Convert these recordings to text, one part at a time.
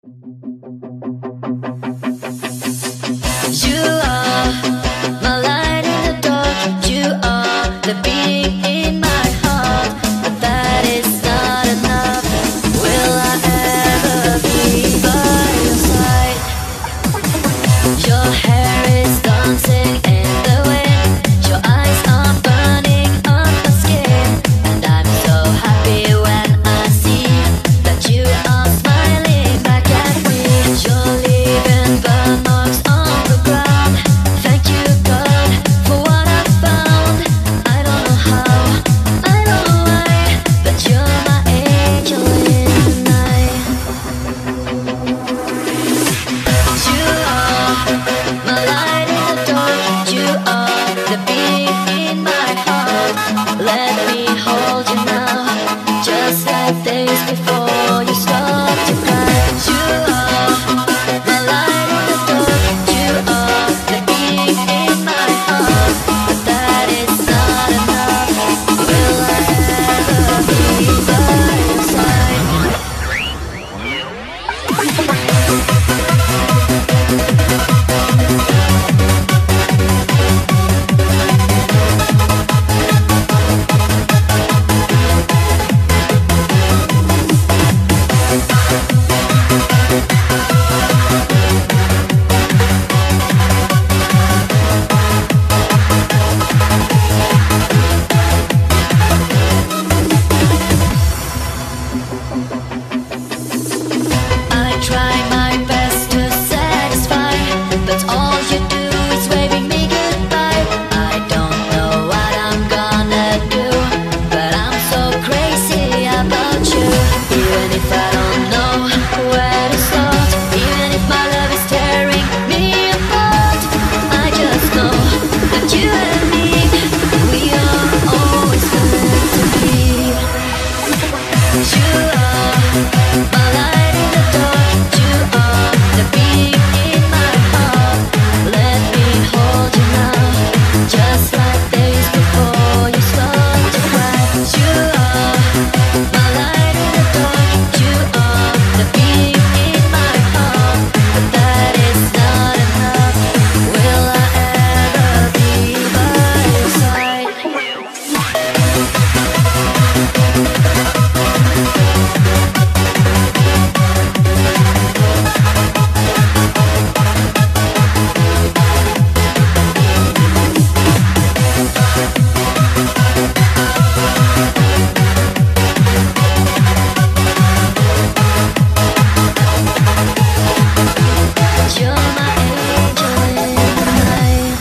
You are my light in the dark. You are the beating in my heart. But that is not enough. Will I ever be by your side? Your hair is dancing in the wind. Your eyes are burning up my skin. And I'm so happy when I see that you are smiling back at me. You're leaving burn marks on the ground. Thank you, God, for what I found. I don't know how, I don't know why, but you're my angel in the night. You are my light in the dark. You are the beat in my heart. Let me hold you now, just like days before you start to cry. You are my light in the dark. You are the beat in my heart. But that is not enough. Will I ever be by your side? I try my best to satisfy, but all you do is waving me goodbye. I don't know what I'm gonna do, but I'm so crazy about you. Even if I don't know where to start, even if my love is tearing me apart, I just know that you and me, we are always meant to be. You are my light in the dark. You are the beat in my heart. Let me hold you now, just like days before you start to cry. You are my light in the dark. You are the beat in my heart. But that is not enough. Will I ever be by your side? You're my angel in the night.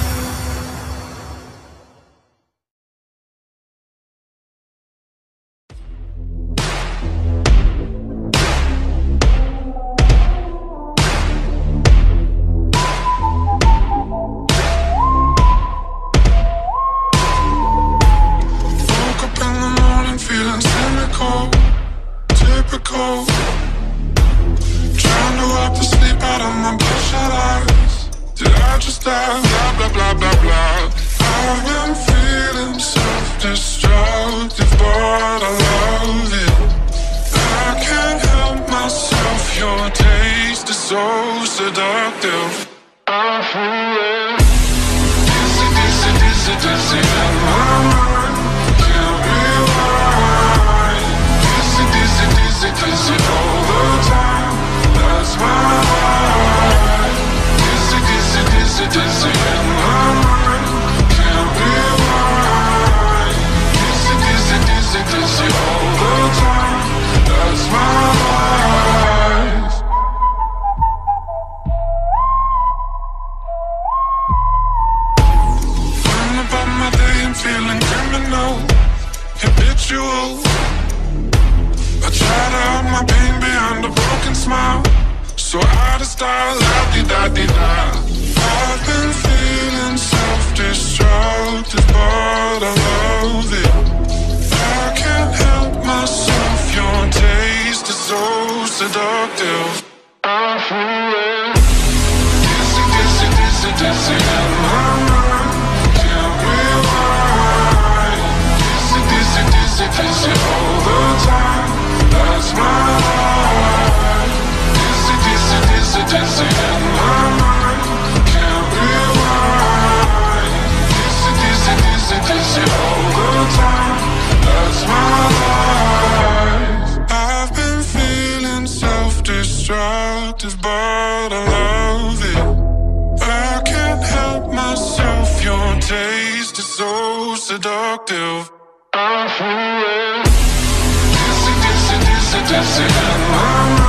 Woke up in the morning feeling cynical, typical. Trying to wipe the sleep out of my bloodshot eyes. Did I just die? Blah, blah, blah, blah, blah. I've been feeling self-destructive, but I love it. I can't help myself, your taste is so seductive. I'm feeling dizzy, dizzy, dizzy, dizzy in my mind. Can't rewind. Dizzy, dizzy, dizzy, dizzy all the time. That's my life. Dizzy, dizzy, dizzy, dizzy in my mind. Can't rewind. Dizzy, dizzy, dizzy, dizzy all the time. That's my life. Going about my day and feeling criminal, habitual. I try to hide my pain behind a broken smile, so out of style, la-di-da-di-da. I've been feeling self-destructive, but I love it. I can't help myself, your taste is so seductive. I'm feeling dizzy, dizzy, dizzy, dizzy in my mind. Can't rewind. Dizzy, dizzy, dizzy, dizzy all the time. That's my life. Dizzy, dizzy, self-destructive, but I love it. I can't help myself, your taste is so seductive. I'm feeling dizzy, dizzy, dizzy, dizzy in my mind.